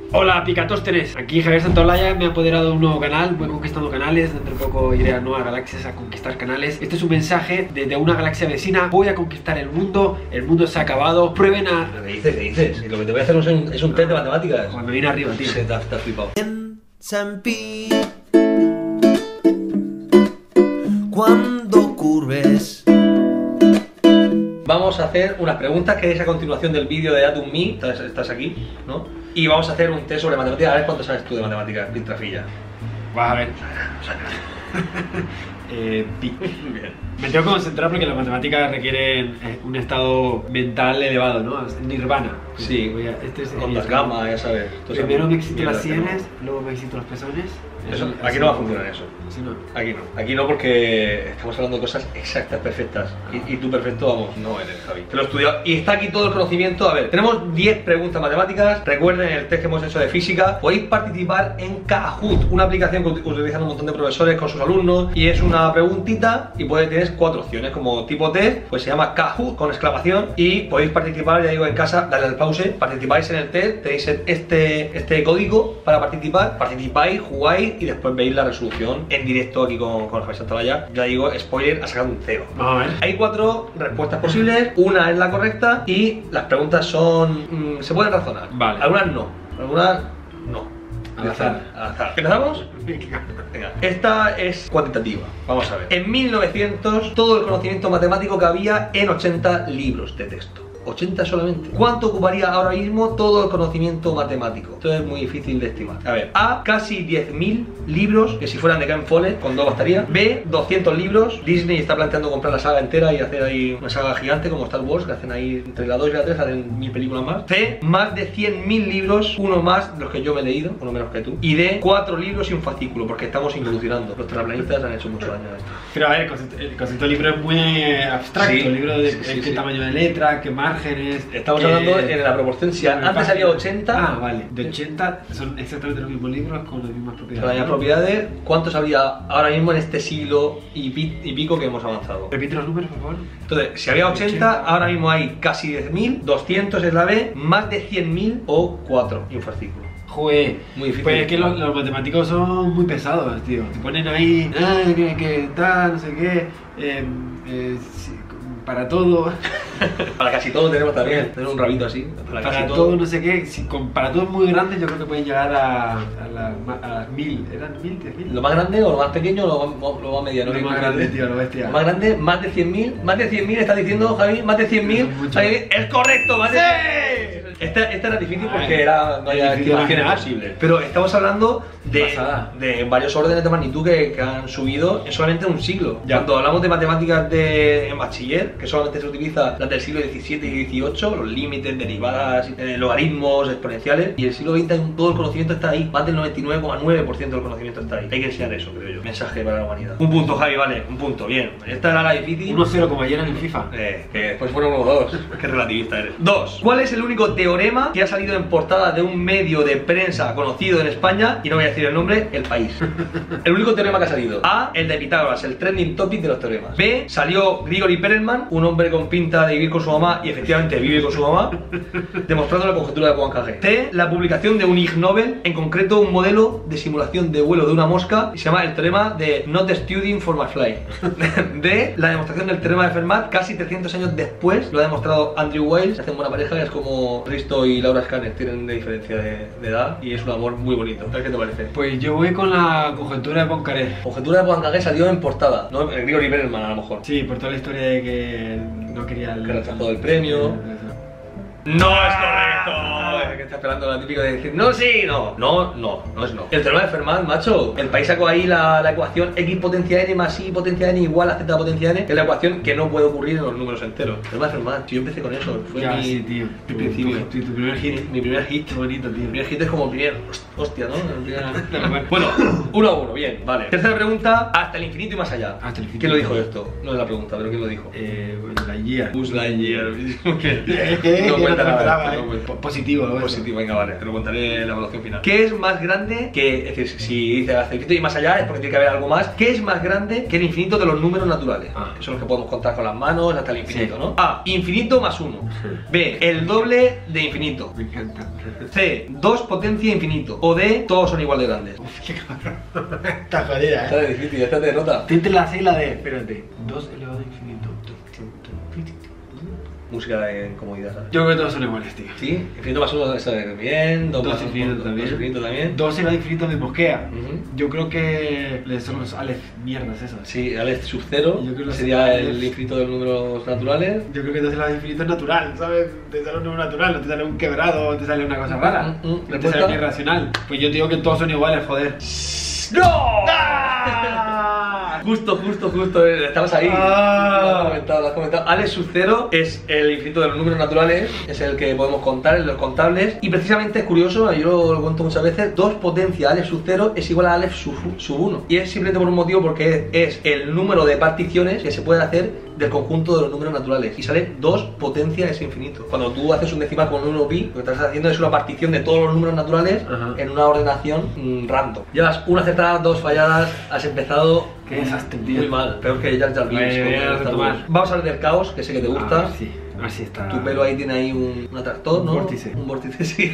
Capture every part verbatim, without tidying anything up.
Hola Picatósteres, aquí Javier Santolaya, me ha apoderado de un nuevo canal, voy conquistando canales, dentro de poco iré a nuevas galaxias a conquistar canales. Este es un mensaje desde una galaxia vecina, voy a conquistar el mundo, el mundo se ha acabado, prueben a... ¿Qué dices? ¿Qué dices? Lo que te voy a hacer es un, es un test de matemáticas. Cuando viene arriba, tío. Se te has flipado. Cuando curves. Vamos a hacer unas preguntas que es a continuación del vídeo de Atom Me, estás, estás aquí, ¿no? Y vamos a hacer un test sobre matemáticas, a ver cuánto sabes tú de matemáticas, Pintrafilla. Vas a ver. eh, pi. Bien. Me tengo que concentrar porque las matemáticas requieren eh, un estado mental elevado, ¿no? Nirvana. Sí, Voy a, este es, ondas gamma, ya sabes. Primero me excito las sienes, luego me excito los pezones. Eso, Eso, aquí no va a funcionar eso. Sí, no. Aquí no. Aquí no porque estamos hablando de cosas exactas, perfectas. Y, y tú perfecto, vamos, no eres, Javi. Te lo he estudiado. Y está aquí todo el conocimiento. A ver, tenemos diez preguntas matemáticas. Recuerden el test que hemos hecho de física. Podéis participar en Kahoot, una aplicación que utilizan un montón de profesores con sus alumnos. Y es una preguntita y puedes tener cuatro opciones como tipo test. Pues se llama Kahoot con exclamación. Y podéis participar, ya digo, en casa, dale al pause. Participáis en el test. Tenéis este, este código para participar. Participáis, jugáis y después veis la resolución en directo aquí con, con Javier Santolaya. Ya digo, spoiler, ha sacado un cero. Vamos a ver. Hay cuatro respuestas posibles, una es la correcta y las preguntas son... Mmm, se pueden razonar. Vale. Algunas no, algunas no. Al azar. Al azar. ¿Empezamos? Venga. Esta es cuantitativa. Vamos a ver. En mil novecientos, todo el conocimiento matemático que había en ochenta libros de texto. ochenta solamente. ¿Cuánto ocuparía ahora mismo todo el conocimiento matemático? Esto es muy difícil de estimar. A ver, A, casi diez mil libros, que si fueran de Ken Follett, con dos bastaría. B, doscientos libros. Disney está planteando comprar la saga entera y hacer ahí una saga gigante como Star Wars, que hacen ahí entre la dos y la tres, hacen mil películas más. C, más de cien mil libros, uno más de los que yo me he leído, uno menos que tú. Y D, cuatro libros y un fascículo, porque estamos involucionando. Los terraplanistas han hecho mucho daño a esto. Pero a ver, el concepto, el concepto del libro es muy abstracto. Sí, El libro de sí, sí, qué sí. tamaño de letra, qué márgenes. Estamos qué- hablando en la proporción. Si antes páginas. había ochenta, Ah, vale. De ochenta son exactamente los mismos libros con las mismas son propiedades. las ¿no? propiedades. ¿Cuántos habría ahora mismo en este siglo y, pi- y pico que hemos avanzado? Repite los números, por favor. Entonces, si había ochenta, ahora mismo hay casi diez mil, doscientos es la B, más de cien mil o cuatro y un fascículo. Joder, Muy difícil. pues es que los, los matemáticos son muy pesados, tío. Te ponen ahí, ah, que, que tal, no sé qué, eh, eh, sí, para todo, Para casi todo tenemos también, tener un rabito así. Para, para casi todo. todo. no sé qué. Si, con, para todo muy grandes, yo creo que pueden llegar a, a, la- a las mil. ¿Eran mil, diez mil? Lo más grande o lo más pequeño o lo más, lo más mediano. Lo más grande, tío, lo bestia. Lo más grande, más de cien mil. Más de cien mil está diciendo Javi, más de cien mil. Son muchos. Es correcto, más de cien mil. Esta, esta era difícil porque Ay, era, no había difícil estimaciones imaginar. posibles. Pero estamos hablando de, Pasada. de varios órdenes de magnitud que, que han subido en solamente un siglo. Ya. Cuando hablamos de matemáticas de en bachiller, que solamente se utiliza las del siglo diecisiete y dieciocho, los límites, derivadas, eh, logaritmos, exponenciales, y el siglo veinte hay un- todo el conocimiento está ahí. Más del noventa y nueve coma nueve por ciento del conocimiento está ahí. Hay que enseñar eso, creo yo. Mensaje para la humanidad. Un punto, Javi, vale, un punto, bien. Esta era la difícil. uno cero como ayer en el FIFA. Eh, que después fueron uno dos. Qué relativista eres. Dos. ¿Cuál es el único teorema que ha salido en portada de un medio de prensa conocido en España? Y no voy a decir el nombre, El País. El único teorema que ha salido. A, el de Pitágoras, el trending topic de los teoremas. B, salió Grigori Perelman, un hombre con pinta de vivir con su mamá y efectivamente vive con su mamá, demostrando la conjetura de Poincaré. C, la publicación de un Ig Nobel, en concreto un modelo de simulación de vuelo de una mosca, y se llama el teorema de Not Studying for My Fly. D, la demostración del teorema de Fermat, casi trescientos años después, lo ha demostrado Andrew Wiles. Se hacen buena pareja, que es como Risto y Laura Scanner tienen de diferencia de, de edad, y es un amor muy bonito. A ver qué te parece. Pues yo voy con la conjetura de Poincaré. Conjetura de Poincaré salió en portada, ¿no? El Grigori Perelman a lo mejor. Sí, por toda la historia de que no quería el... Que rechazó el premio. No es correcto. Que está esperando la típica de decir no, sí, no. No, no, no es no. El teorema de Fermat, macho. El país sacó ahí la, la ecuación x potencia n más y potencia n igual a z potencia n, que es la ecuación que no puede ocurrir en los números enteros. El teorema de Fermat, yo empecé con eso. Fue Ya, mi, sí, tío. mi principio. Tu, tu, tu primer hit. Mi primer hit. Qué bonito, tío. Mi primer hit es como el primer. Hostia, ¿no? Bueno, uno a uno, bien, vale. Tercera pregunta, hasta el infinito y más allá. Hasta el infinito. ¿Quién lo dijo esto? No es la pregunta, pero ¿quién lo dijo? Eh, Lightyear. Buzz Lightyear. ¿Qué? No Que cuenta no nada. esperaba, No eh. cuenta. Positivo, ¿no? Positivo, venga, vale, te lo contaré en la evaluación final. ¿Qué es más grande que, es decir, si dice hasta el infinito y más allá es porque tiene que haber algo más? ¿Qué es más grande que el infinito de los números naturales? Ah. Que son los que podemos contar con las manos hasta el infinito, Sí. ¿no? A, infinito más uno. B, el doble de infinito. Me encanta. C, dos potencia infinito. O D, todos son igual de grandes. Uf, qué cabrón. Está jodida, Está eh. de difícil, esta te nota. Estoy entre la C y la D. Espérate. dos elevado a infinito. Música de comodidad, ¿sabes? Yo creo que todos son iguales, tío. Sí, infinito más uno eso es bien, dos, Dos más infinitos uno, también. dos infinitos también. dos elevado a infinito me mosquea. Ujú. Yo creo que le son los Aleph mierdas esos. Sí, Alex sub cero Yo creo que sería los- el infinito de los números naturales. Yo creo que dos elevado a infinito es natural, ¿sabes? Te sale un número natural, no te sale un quebrado, te sale una cosa rara. Mm, mm, mm. No te ¿Respuesta? sale ni irracional. Pues yo te digo que todos son iguales, joder. ¡No! Justo, justo, justo, eh, estabas ahí. Ah. Lo has comentado, lo has comentado. Alex sub cero es el infinito de los números naturales, es el que podemos contar, el de los contables. Y precisamente es curioso, yo lo, lo cuento muchas veces, dos potencia Alex sub cero es igual a Alex sub, sub uno. Y es simplemente por un motivo, porque es el número de particiones que se pueden hacer del conjunto de los números naturales. Y sale dos potencia ese infinito. Cuando tú haces un decimal con un uno pi, lo que estás haciendo es una partición de todos los números naturales. Ajá. En una ordenación mm, random. Llevas una acertada, dos falladas, has empezado Qué desastre, tío. muy mal, peor que Jar Jar Binks. Vale, con voy a Star retomar. Wars. Vamos a hablar del caos, que sé que te gusta. Ah, sí, así está. Tu pelo ahí tiene ahí un, un atractor, Un ¿no? vórtice. Un vórtice, sí.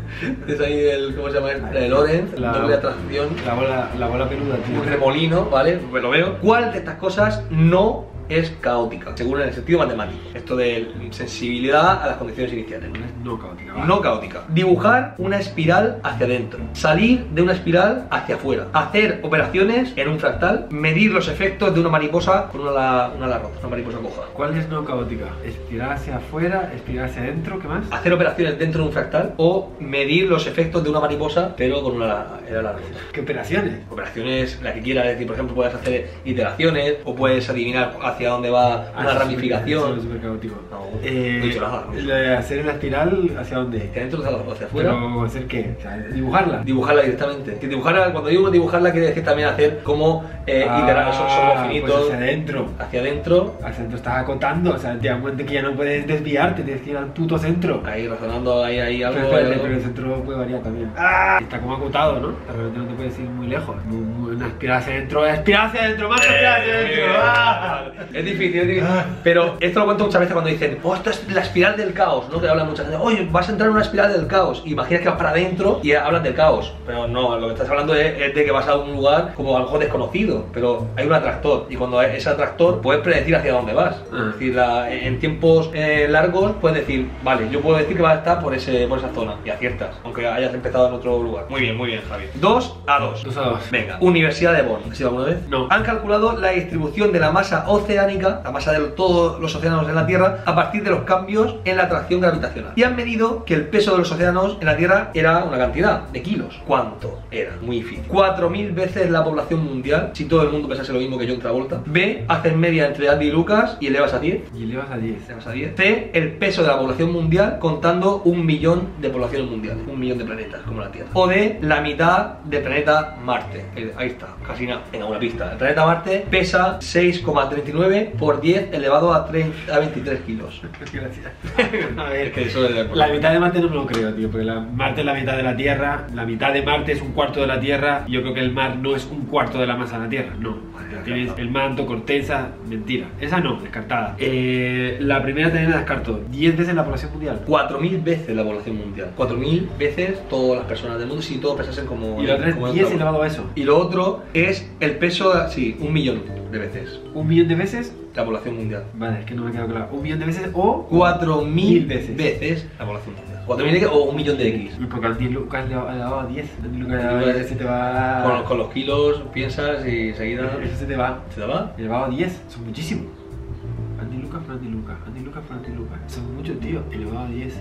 Es ahí el, ¿cómo se llama? El Lorentz, La- doble atracción. La bola, la bola peluda, tío. Un remolino, ¿vale? Pues lo veo. ¿Cuál de estas cosas no es caótica? Según en el sentido matemático. Esto de sensibilidad a las condiciones iniciales. No caótica, va. No caótica. Dibujar una espiral hacia adentro. Salir de una espiral hacia afuera. Hacer operaciones en un fractal. Medir los efectos de una mariposa con una ala, una ala rota, una mariposa coja. ¿Cuál es no caótica? Espiral hacia afuera, espiral hacia adentro, ¿qué más? Hacer operaciones dentro de un fractal o medir los efectos de una mariposa pero con una ala, el ala rota. ¿Qué operaciones? Operaciones, la que quieras, es decir, por ejemplo, puedes hacer iteraciones o puedes adivinar hacia dónde va una Ah, ramificación. Es súper caótico. No, Eh, no he dicho nada. lo de hacer en la espiral, ¿hacia dónde? Hacia adentro o hacia afuera. Pero, ¿hacer qué? O sea, dibujarla. Dibujarla directamente. Que dibujarla, cuando digo dibujarla, quiere decir también hacer como eh, Ah, iterar esos son infinitos pues hacia adentro. hacia adentro, Al centro estás acotando, o sea, te das cuenta que ya no puedes desviarte, tienes que ir al puto centro. ahí razonando ahí, ahí algo. Pero, espérate, algo. pero el centro puede variar también. ¡Ah! Está como acotado, ¿no? Realmente no te puedes ir muy lejos. Muy, muy, una espiral hacia adentro, espiral hacia adentro, más espiral hacia Eh, adentro. ¡Ah! Es difícil, es difícil. Pero esto lo cuento muchas veces cuando dicen, oh, esto es la espiral del caos, ¿no? Que hablan muchas veces, oye, vas a entrar en una espiral del caos. Imaginas que vas para adentro y hablas del caos. Pero no, lo que estás hablando es, es de que vas a un lugar como a lo mejor desconocido. Pero hay un atractor y cuando ese atractor puedes predecir hacia dónde vas. Ah. Es decir, la- en tiempos eh, largos puedes decir, vale, yo puedo decir que vas a estar por, ese, por esa zona y aciertas, aunque hayas empezado en otro lugar. Muy bien, muy bien, Javi. dos a dos. Dos a dos. Venga, Universidad de Bonn. ¿Has ido alguna vez? No. Han calculado la distribución de la masa oceánica, la masa de todos los océanos en la Tierra, a partir de los cambios en la atracción gravitacional. Y han medido que el peso de los océanos en la Tierra era una cantidad de kilos. ¿Cuánto era? Muy difícil. cuatro mil veces la población mundial, si todo el mundo pensase lo mismo que John Travolta. B, hacer media entre Andy y Lucas y elevas a diez. Y elevas a diez. Elevas a diez. C, el peso de la población mundial contando un millón de poblaciones mundiales. Un millón de planetas, como la Tierra. O D, la mitad del planeta Marte. Eh, Ahí está, casi nada. Venga, una pista. El planeta Marte pesa seis coma treinta y nueve por diez elevado a, treinta, a veintitrés kilos. Gracias. A ver, Es que eso es de la mitad de Marte no me lo creo, tío, porque la, Marte es la mitad de la Tierra, la mitad de Marte es un cuarto de la Tierra, y yo creo que el mar no es un cuarto de la masa de la Tierra, no. Tienes el manto, corteza, mentira. Esa no, descartada. Eh, la primera también la descarto. diez veces la población mundial. cuatro mil veces la población mundial. cuatro mil veces todas las personas del mundo, si todos pensasen como... Y la otra como es el diez otro. elevado a eso. Y lo otro es el peso, sí, un millón de veces. Un millón de veces. La población mundial. Vale, es que no me queda claro. Un millón de veces o. cuatro mil veces. veces la población mundial. cuatro mil o un millón de X. Porque Andy Lucas le ha dado a diez. Andy Lucas le ha dado a diez, se te va. Con, con los kilos piensas y enseguida... Eso se te va. ¿Se te va? Elevado a diez, son muchísimos. Andy Lucas por Andy Lucas, Andy Lucas por Andy Lucas. Son muchos, tío. Elevado a diez.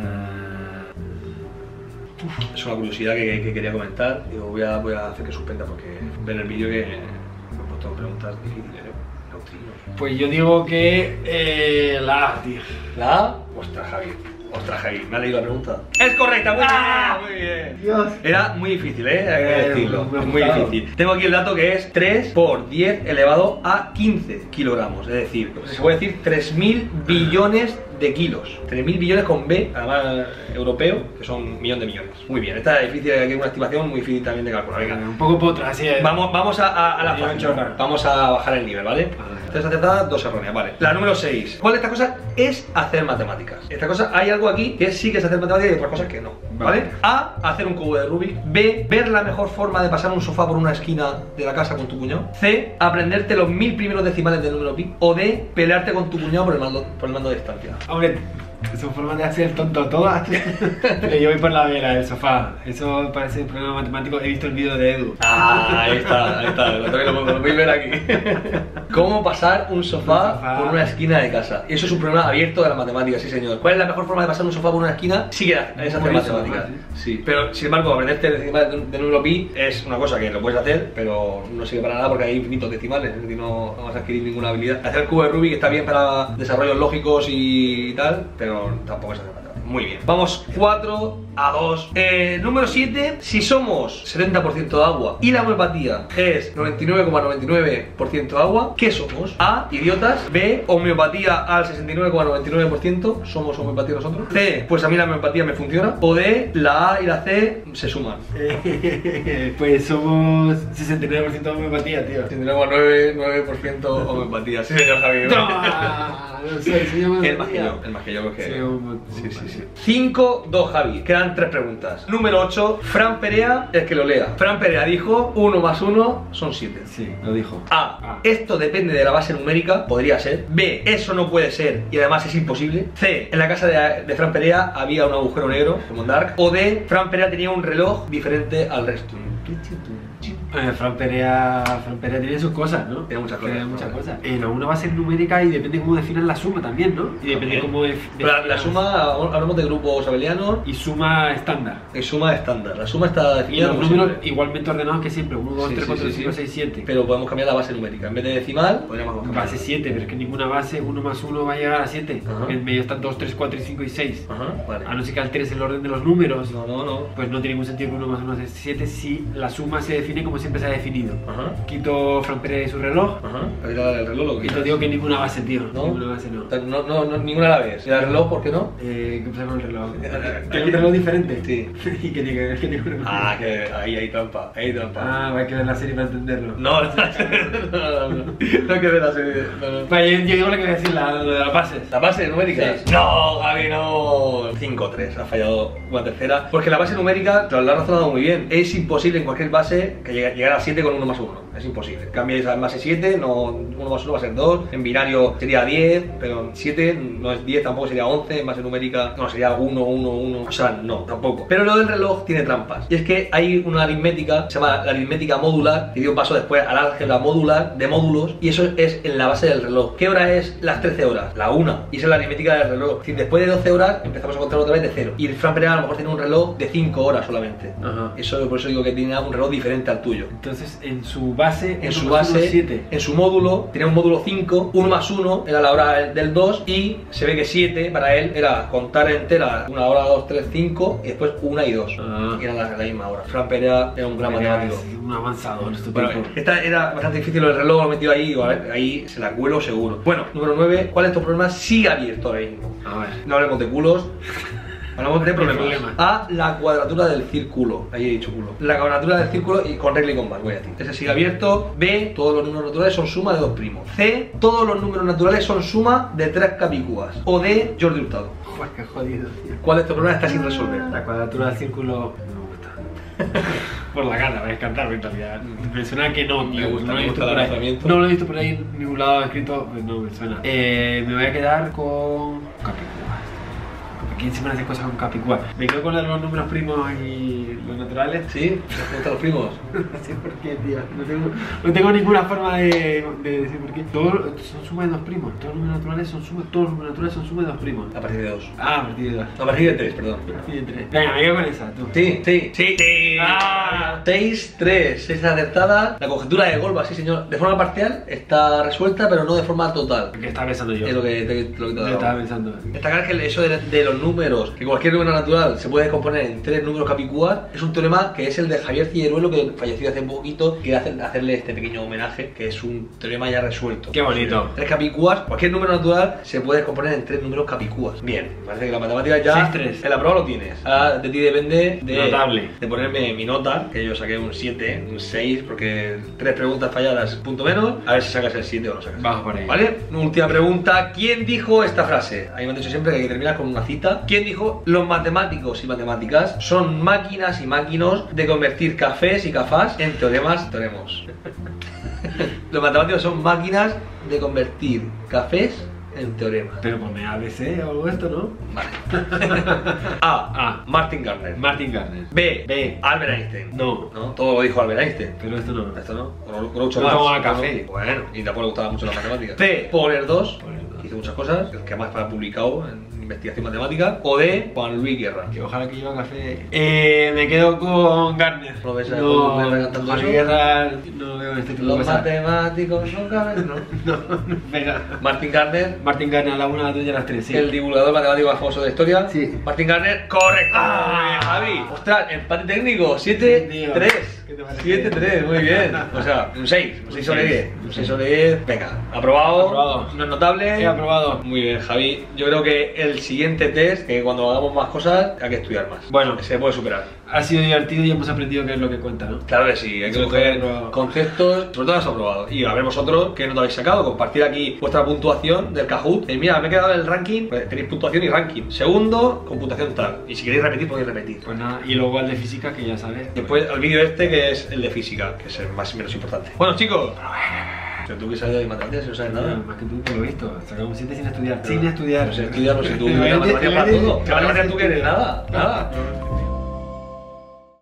Ah. Uf. Es una curiosidad que, que quería comentar. Digo, voy a, voy a hacer que suspenda porque ver el vídeo que me he puesto preguntas difíciles, ¿eh? Neutrinos. Pues yo digo que. Eh, la A, tío. La A, ostras, Javi. Ostras, Javi, me ha leído la pregunta. Es correcta, muy ¡Ah! bien, muy bien. Dios. Era muy difícil, ¿eh? Hay que Eh, decirlo. me ha Es muy gustado. difícil. Tengo aquí el dato que es tres por diez elevado a quince kilogramos. Es decir, se puede decir tres mil billones de kilos. tres mil billones con B, además europeo, que son millón de millones. Muy bien, esta es difícil, aquí hay una estimación muy difícil también de calcular. Venga. Un poco potra, así es. Vamos, vamos a, a, a la Yo fácil. chorra. Vamos a bajar el nivel, ¿vale? Vale. Tres acertadas, dos erróneas, vale. La número seis. ¿Cuál de estas cosas es hacer matemáticas? Esta cosa, hay algo aquí que sí que es hacer matemáticas y otras cosas que no, ¿vale? Vale. A, hacer un cubo de Rubik. B, ver la mejor forma de pasar un sofá por una esquina de la casa con tu cuñado. C, aprenderte los mil primeros decimales del número pi. O D, pelearte con tu cuñado por el mando, por el mando de distancia. Hombre, son formas de hacer tonto todas. Pero yo voy por la vela del sofá. Eso parece un problema matemático. He visto el vídeo de Edu. Ah, ahí está, ahí está, lo, lo, lo podéis ver aquí. ¿Cómo pasar un sofá, Un sofá. por una esquina de casa? Y eso es un problema abierto de la matemática, sí señor. ¿Cuál es la mejor forma de pasar un sofá por una esquina? Sí que es hacer Por eso, matemáticas. ¿no? Sí, pero sin embargo, aprenderte el decimal de de número pi es una cosa que lo puedes hacer, pero no sirve para nada porque hay infinitos decimales, es decir, no, no vas a adquirir ninguna habilidad. Hacer el cubo de Rubik está bien para desarrollos lógicos y tal, pero tampoco es hacer matemáticas. Muy bien. Vamos cuatro a dos. Eh, número siete. Si somos setenta por ciento agua y la homeopatía es noventa y nueve coma noventa y nueve por ciento agua, ¿qué somos? A, idiotas. B, homeopatía al sesenta y nueve coma noventa y nueve por ciento. ¿Somos homeopatía nosotros? C, pues a mí la homeopatía me funciona. O D, la A y la C se suman. Pues somos sesenta y nueve por ciento de homeopatía, tío. sesenta y nueve coma noventa y nueve por ciento homeopatía. Sí, señor Javier. ¡Toma! No sé, se llama El más que yo, el más que yo porque... Sí, un- Sí, sí, sí. cinco dos, Javi. Quedan tres preguntas. Número ocho. Fran Perea, el que lo lea. Fran Perea dijo uno más uno son siete. Sí, lo dijo. A. Ah. Esto depende de la base numérica. Podría ser. B. Eso no puede ser y además es imposible. C. En la casa de, de Fran Perea había un agujero negro, como en Dark. O D. Fran Perea tenía un reloj diferente al resto. Eh, Fran Perea, Fran Perea tiene sus cosas, ¿no? Tiene muchas cosas, Tiene muchas ¿no? cosas. Eh, no, una va a ser numérica y depende cómo definan la suma también, ¿no? Y depende También. cómo def- Pero la, la definas- suma, hablamos de grupos abelianos Y suma estándar. y suma estándar. La suma está Y definida los como números siempre. igualmente ordenados que siempre. uno, dos, Sí, tres, sí, cuatro, sí, cinco, sí. seis, siete. Pero podemos cambiar la base numérica. En vez de decimal, podríamos cambiar. Base siete, pero es que ninguna base, uno más uno va a llegar a siete. Ajá. En medio están dos, tres, cuatro, cinco y seis. Ajá, vale. A no ser que alteres el orden de los números, No, no, no. pues no tiene ningún sentido que uno más uno sea siete si la suma se define como siempre se ha definido. Ajá. Quito Fran Perea y su reloj. Ajá. Ahorita el reloj lo que Y te digo que ninguna base, tío. ¿No? Ninguna base no. No, no, no, ninguna a la vez. ¿Y el reloj por qué no? Eh, ¿Qué pasa con el reloj? ¿Tiene un reloj diferente? Sí. ¿Y qué tiene que ver? ¿Qué tiene que ver? Ah, que ahí hay trampa. Ahí hay trampa. Ah, hay que ver la serie para entenderlo. No, no, no, no, no. No que ver la serie. No, no. Vale, yo, yo digo lo que voy a decir, la, lo de las bases. ¿La base numérica? Sí. No, Javi, no. cinco tres, ha fallado una tercera. Porque la base numérica, te lo has razonado muy bien. Es imposible en cualquier base que llegue- llegar a siete con uno más uno. Es imposible. Cambiáis en base siete, no, uno más uno va a ser dos. En binario sería diez, pero en siete no es diez, tampoco sería once. En base numérica no sería uno, uno, uno. O sea, no, tampoco. Pero lo del reloj tiene trampas. Y es que hay una aritmética, se llama la aritmética modular, que dio paso después al álgebra modular de módulos. Y eso es en la base del reloj. ¿Qué hora es las trece horas? La una. Y esa es la aritmética del reloj. Es decir, después de doce horas empezamos a contar otra vez de cero. Y el Fran Perea a lo mejor tiene un reloj de cinco horas solamente. Ajá. Eso, por eso digo que tiene un reloj diferente al tuyo. Entonces, en su base, En su uno más uno base, es siete. en su módulo, tenía un módulo cinco, uno más uno era la hora del dos y se ve que siete para él era contar entera una hora, dos, tres, cinco y después una y dos. Ah. Y eran la, la misma hora. Fran Perea era un gran matemático. Es un avanzador, este Bueno, tipo. esta era bastante difícil, el reloj lo he metido ahí, digo, a ver, ahí se la cuelo seguro. Bueno, número nueve, ¿cuál de estos problemas sigue abierto ahora mismo? A ver. No hablemos de culos. Hablamos de problemas. Problemas. A, la cuadratura del círculo. Ahí he dicho culo. La cuadratura del círculo y con regla y con bar, voy a decir. Ese sigue abierto. B, todos los números naturales son suma de dos primos. C, todos los números naturales son suma de tres capicúas. O D, Jordi Hurtado. Joder, qué jodido, tío. ¿Cuál de estos problemas está sin resolver? La cuadratura del círculo no me gusta. Por la cara, me encantar, en realidad. Me suena que no, tío. Me gusta, no lo me he gusta visto el por ahí. razonamiento. No lo he visto por ahí en ningún lado escrito, pues no me suena. Eh, me voy a quedar con Capicúa. ¿Quién se me hace cosas con Capicúa? Me quedo con los números primos y los naturales. ¿Sí? ¿Te gustan los primos? No sé por qué, tío. No tengo, no tengo ninguna forma de, de decir por qué. Todos son suma de dos primos. Todos los números naturales son suma, todos los números naturales son suma de dos primos. A partir de dos. Ah, a partir de dos. A partir de tres, perdón. A partir de tres. Venga, me quedo con esa, tú. Sí, sí, sí, sí. Ah. seis tres, seis acertada. La conjetura de Golba, sí señor. De forma parcial está resuelta, pero no de forma total. ¿Qué estaba pensando yo? Es lo que te, lo que te he Yo dado. estaba pensando. Destacar que eso de, de los números, que cualquier número natural se puede descomponer en tres números capicúas, es un teorema que es el de Javier Cilleruelo, que falleció hace poquito, que hace hacerle este pequeño homenaje, que es un teorema ya resuelto. Qué bonito. Tres capicúas, cualquier número natural se puede descomponer en tres números capicúas. Bien, parece que la matemática ya seis tres. en la prueba lo tienes. Ahora de ti depende de, Notable. de ponerme mi nota, que yo saqué un siete, un seis, porque tres preguntas falladas, punto menos. A ver si sacas el siete o lo sacas. Vamos por ahí. ¿Vale? Última pregunta. ¿Quién dijo esta frase? A mí me han dicho siempre que hay que terminar con una cita. ¿Quién dijo? Los matemáticos y matemáticas son máquinas y máquinos de convertir cafés y cafás en teoremas, teoremos. Los matemáticos son máquinas de convertir cafés en teoremas. Pero ponme A B C o algo de esto, ¿no? Vale. A. A. Martin Gardner. Martin Gardner. B. B. Albert Einstein. No. ¿No? Todo lo dijo Albert Einstein. Pero esto no. Esto no. O Groucho No Marx. tomaba café. Bueno, y tampoco le gustaba mucho la matemática. C. Poler dos. Poler dos. Hizo muchas cosas, el que más ha publicado en investigación matemática. O D. Juan Luis Guerra. Que ojalá que lleva café. Eh, me quedo con Gardner. ¿No ves a No, Juan Luis Guerra cantando Juan eso? Luis Guerra no veo este tipo de Los cosas. matemáticos son cabezas, ¿no? No, no pega. Martin Gardner. Martin Gardner a la una, a la dos y a las tres, sí. El divulgador matemático más famoso de la historia. Sí. Martin Gardner, correcto. Ah. Muy bien, Javi. Ostras, empate técnico. siete Sí, tío. tres. ¿Qué te parece? siete tres, muy bien. O sea, un seis. Un seis sobre seis. diez. Un seis sobre diez. Venga, aprobado. Aprobado. No es notable. He aprobado. Muy bien, Javi. Yo creo que el siguiente test, que cuando hagamos más cosas, hay que estudiar más. Bueno. Se puede superar. Ha sido divertido y hemos aprendido qué es lo que cuenta, ¿no? Claro que sí, hay que Sobre coger todo- conceptos, sobre todo has aprobado. Y a ver vosotros qué nota habéis sacado, compartir aquí vuestra puntuación del Kahoot. Y mira, me he quedado en el ranking, pues tenéis puntuación y ranking. Segundo, con puntuación tal. Y si queréis repetir, podéis repetir. Pues nada, y luego el de física, que ya sabes. Después el vídeo este, que es el de física, que es el más menos importante. Bueno, chicos. Pero tú que sabes de matemáticas y no sabes nada. Más que tú, te lo he visto. Sacamos un siete sin estudiar. Sin estudiar. No sé estudiar, no sé tú. Te ¿Qué vete- matemáticas te para vete- todo? ¿Qué te matemáticas vete- tú quieres? Nada, nada.